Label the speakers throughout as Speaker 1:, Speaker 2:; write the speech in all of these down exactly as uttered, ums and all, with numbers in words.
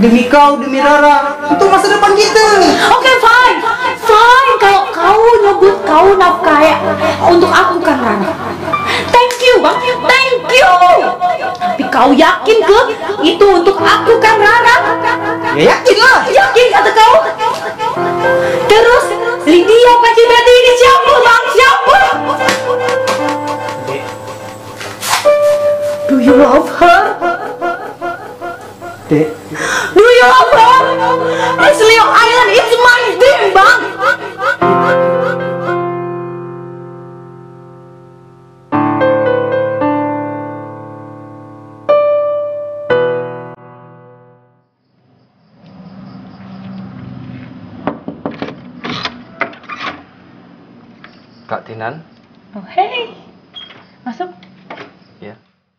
Speaker 1: Demi kau, demi Rara, untuk masa depan kita.
Speaker 2: Oke, okay, fine, fine. Kalau kau nyebut kau nafkahi untuk aku kan Rara. Thank you bang, thank you. Tapi kau yakin ke itu untuk aku kan Rara?
Speaker 1: Ya yakin lah.
Speaker 2: Yakin kata kau? Terus Lydia Pacimeti ini siapa bang? Siapa? Do you love her?
Speaker 1: Dek.
Speaker 2: Do you love her? It's Leo Island, it's my dream bang.
Speaker 3: Kak Tinan.
Speaker 2: Oh hey, masuk.
Speaker 3: Ya.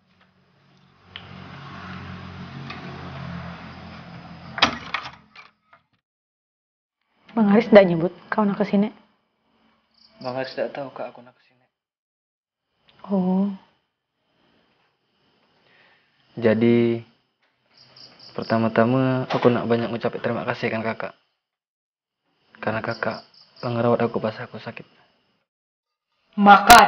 Speaker 2: Bang Haris tidak nyebut kau nak kesini.
Speaker 3: Bang Haris tidak tahu kak aku nak kesini.
Speaker 2: Oh.
Speaker 3: Jadi pertama-tama aku nak banyak ngucapin terima kasih kan kakak. Karena kakak ngerawat aku pas aku sakit.
Speaker 2: Makan.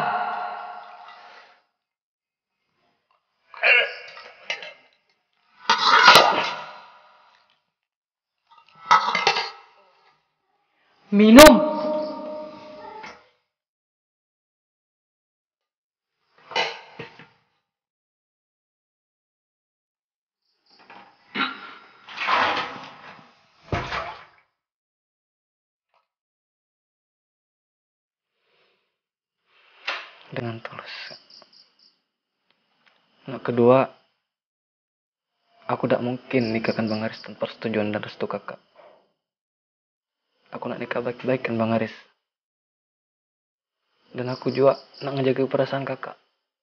Speaker 2: Minum.
Speaker 3: Dengan tulus. Nah, kedua, aku tidak mungkin nikahkan Bang Haris tanpa persetujuan dan restu kakak. Aku nak nikah baik-baik kan Bang Haris. Dan aku juga nak ngejaga perasaan kakak.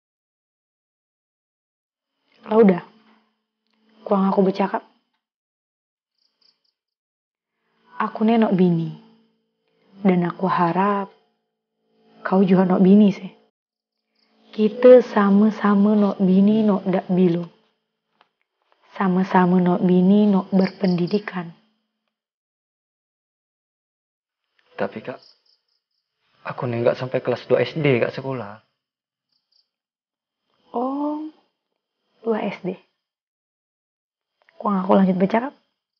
Speaker 2: Lah udah. Kurang aku bercakap. Aku nenok bini. Dan aku harap kau juga nok bini sih. Kita sama-sama nok bini nok dak bilu. Sama-sama nok bini nok berpendidikan.
Speaker 3: Tapi kak, aku nih nggak sampai kelas dua S D kak sekolah.
Speaker 2: Oh, dua S D. Kurang aku lanjut bercakap.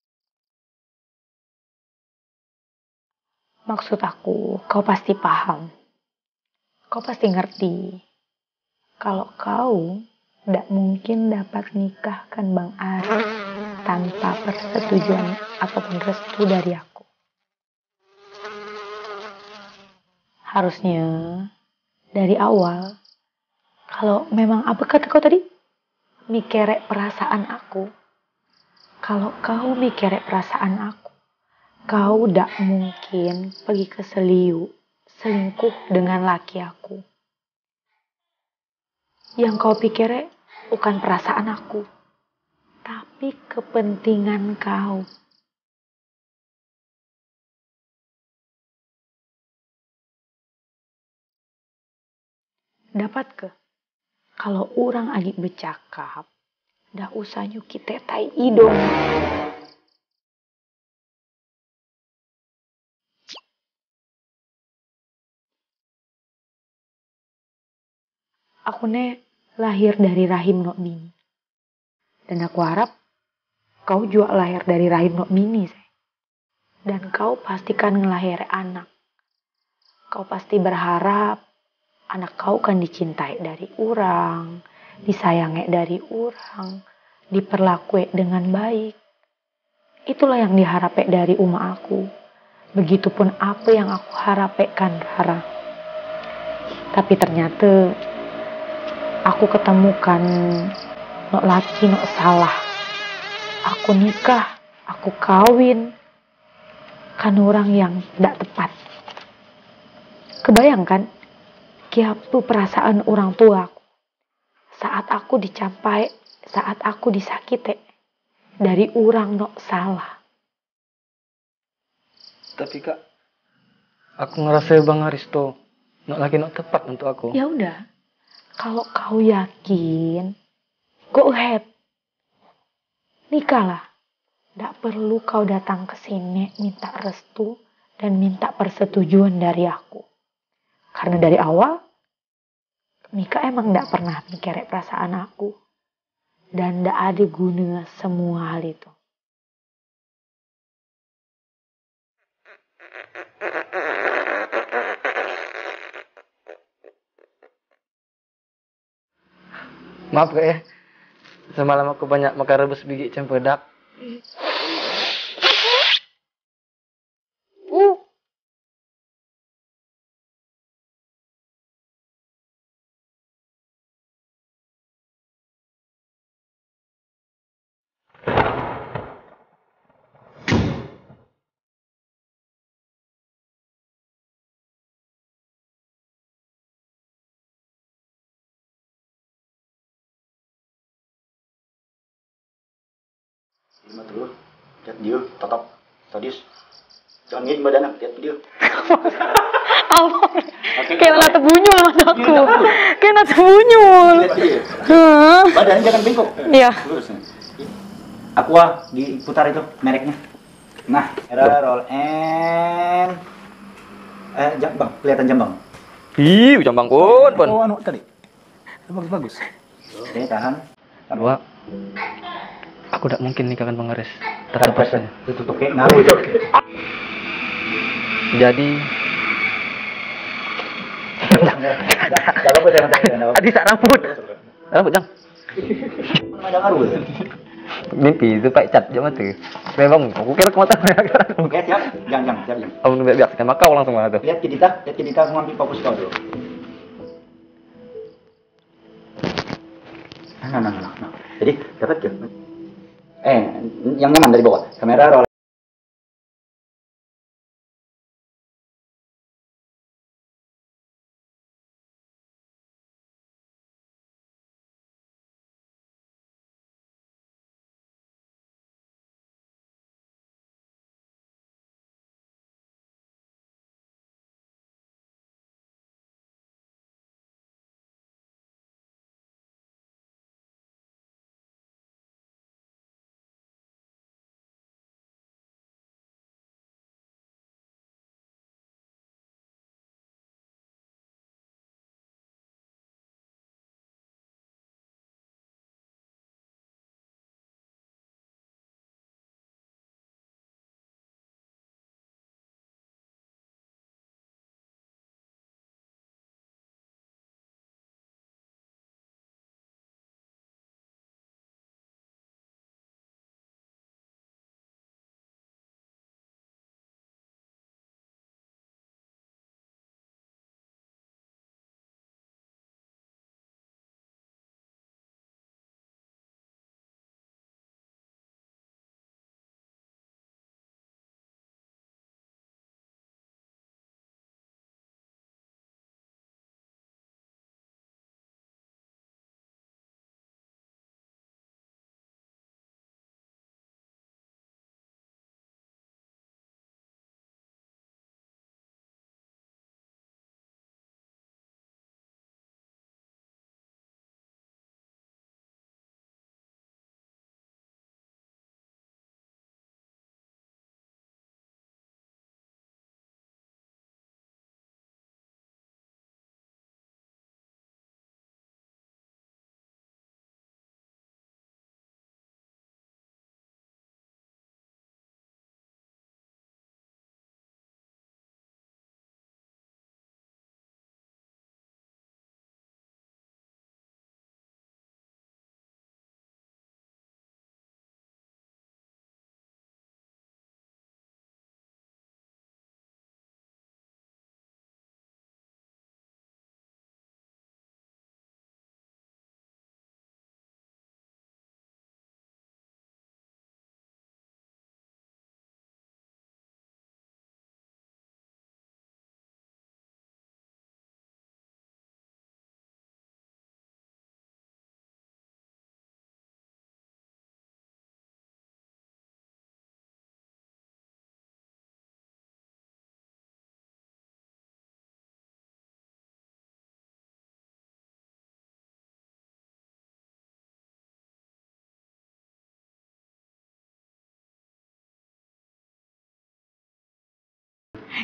Speaker 2: Maksud aku, kau pasti paham. Kau pasti ngerti. Kalau kau tidak mungkin dapat nikahkan Bang Ari tanpa persetujuan ataupun restu dari aku. Harusnya dari awal, kalau memang apa kata kau tadi? Mikirek perasaan aku. Kalau kau mikirek perasaan aku, kau tidak mungkin pergi ke Seliu, selingkuh dengan laki aku. Yang kau pikirnya bukan perasaan aku, tapi kepentingan kau. Dapat ke? Kalau orang agi bercakap, dah usah nyuki tetai idong. Aku ne lahir dari rahim nok bini. Dan aku harap kau juga lahir dari rahim nok bini. Say. Dan kau pastikan ngelahir anak. Kau pasti berharap anak kau kan dicintai dari orang, disayangi dari orang, diperlakui dengan baik. Itulah yang diharapkan dari uma aku. Begitupun apa yang aku harapkan Rara. Tapi ternyata aku ketemukan nok laki nok salah. Aku nikah, aku kawin kan orang yang tidak tepat. Kebayangkan kiapu perasaan orang tua aku saat aku dicapai, saat aku disakiti dari orang nok salah.
Speaker 3: Tapi kak, aku ngerasa Bang Haris tuh nok laki nok tepat untuk aku.
Speaker 2: Ya udah. Kalau kau yakin, go ahead. Nikahlah. Nggak perlu kau datang ke sini minta restu dan minta persetujuan dari aku. Karena dari awal, Mika emang nggak pernah mikirin perasaan aku. Dan nggak ada gunanya semua hal itu.
Speaker 3: Maaf kak ya. Semalam aku banyak makan rebus biji cempedak.
Speaker 2: Uh.
Speaker 4: Lima dulu, lihat dia, tetap, tadis, jangan ngin badan, lihat dia.
Speaker 2: Allah, kayak nggak terbunyul mataku. Kayak nggak terbunyul.
Speaker 4: Lihat dia,
Speaker 2: Hah?
Speaker 4: badannya jangan bengkok.
Speaker 2: Iya.
Speaker 4: Lurus. Aqua diputar itu mereknya. Nah, era roll and eh jambang, kelihatan jambang.
Speaker 3: Ih, jambang pun pun.
Speaker 4: Oh, anu tadi. Bagus bagus. Oke, tahan.
Speaker 3: Dua. Aku tidak mungkin nikahkan pengeris. Tetap
Speaker 4: Terus
Speaker 3: saja.
Speaker 4: tutup kayak ngaruh.
Speaker 3: Jadi
Speaker 4: Jangan apa jangan jangan.
Speaker 3: Adi sak rambut. Rambut jang.
Speaker 4: Ada ngaruh.
Speaker 3: Mimpi itu pak cat jam mati. Memang aku kira kemata.
Speaker 4: Oke, siap. Jangan jangan, siap jangan.
Speaker 3: Aku biar biar tembak kau langsung mana tuh.
Speaker 4: Lihat Kidita, lihat Kidita mengambil fokus kau dulu. Nah, nah, nah, nah. Jadi dapat ke? Eh, yang nyaman dari bawah. Kamera roll.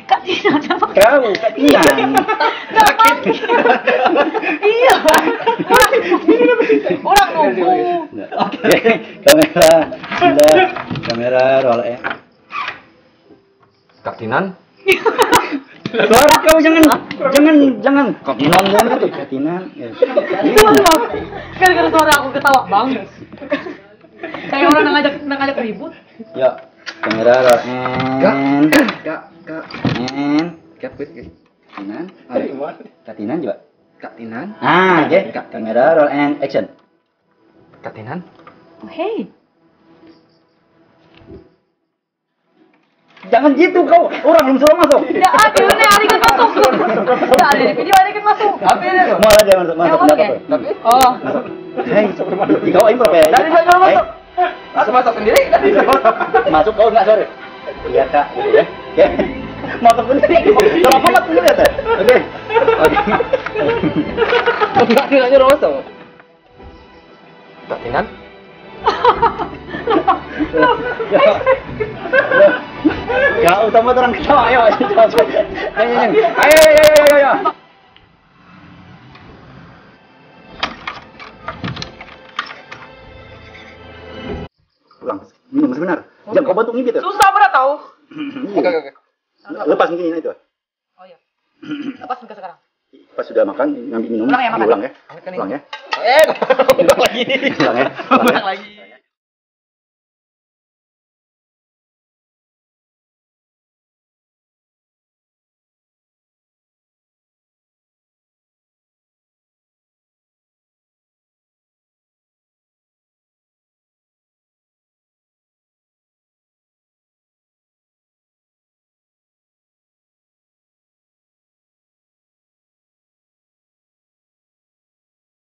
Speaker 2: Kak Tina sama
Speaker 4: Kau, Kak Tinan.
Speaker 2: sakit. Iya. Orang orang nunggu.
Speaker 4: Oke, kamera, sudah, kamera roll ya.
Speaker 3: Kak Tinan?
Speaker 4: Keluar kau jangan, jangan, jangan. Kak Tinan jangan itu, Kak Tinan. Ya.
Speaker 2: Gara-gara suara aku ketawa banget. Kayak orang yang ngajak ngajak ribut.
Speaker 4: Yuk, kamera roll and
Speaker 3: Kak, Kak,
Speaker 4: and
Speaker 3: Kak, wait, wait.
Speaker 4: Tinan. Kak Tinan juga.
Speaker 3: Kak Tinan?
Speaker 4: Ah, oke. Kamera roll and action.
Speaker 3: Kak Tinan?
Speaker 2: Oh, hey.
Speaker 4: Jangan gitu kau, orang belum suruh masuk.
Speaker 2: Ya adil nih, hari kan masuk. Ya ada di video hari kan masuk.
Speaker 3: Apa ini?
Speaker 4: Mau aja masuk,
Speaker 2: Ya,
Speaker 4: masuk.
Speaker 2: masuk ya?
Speaker 4: Tapi,
Speaker 2: Oh.
Speaker 4: hei, di kau improv ya.
Speaker 3: Dari sana masuk. Masuk masuk sendiri.
Speaker 4: Masuk kau nggak sorry. Iya kak, gitu ya. Oke. Masuk sendiri. Kalau apa masuk sendiri ya? Oke. Oke.
Speaker 3: Enggak enggak nyuruh masuk. Kak Tinan?
Speaker 4: Ya, utama orang ketawa, ayo, ayo, ayo, ayo, ayo, ayo, ayo. Pulang, minum sebentar. Jangan kau bantu gitu.
Speaker 2: Susah berat tahu.
Speaker 3: Oke oke oke.
Speaker 4: Lepas mungkin itu.
Speaker 2: Oh iya. Lepas ke sekarang.
Speaker 4: Pas sudah makan, ngambil minum,
Speaker 2: Pulang ya, makan.
Speaker 4: pulang ya.
Speaker 3: Makan ini.
Speaker 4: Pulang ya.
Speaker 3: Eh, ulang lagi.
Speaker 4: Pulang ya.
Speaker 3: Ulang lagi.